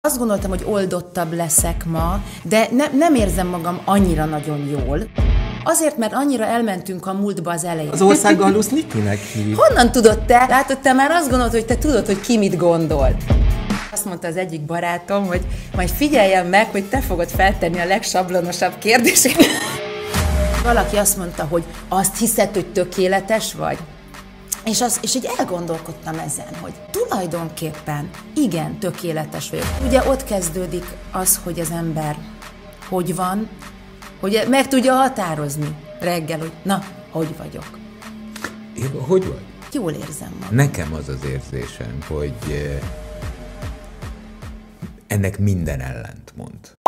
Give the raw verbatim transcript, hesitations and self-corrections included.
Azt gondoltam, hogy oldottabb leszek ma, de ne, nem érzem magam annyira nagyon jól. Azért, mert annyira elmentünk a múltba az elején. Az országgallusz Nikinek hív. Honnan tudod te? Látod, te már azt gondolod, hogy te tudod, hogy ki mit gondol. Azt mondta az egyik barátom, hogy majd figyeljen meg, hogy te fogod feltenni a legsablonosabb kérdéseket. Valaki azt mondta, hogy azt hiszed, hogy tökéletes vagy? És, az, és így elgondolkodtam ezen, hogy tulajdonképpen igen, tökéletes vagyok. Ugye ott kezdődik az, hogy az ember hogy van, hogy meg tudja határozni reggel, hogy na, hogy vagyok. Én, hogy vagy? Jól érzem magam. Nekem az az érzésem, hogy ennek minden ellentmond.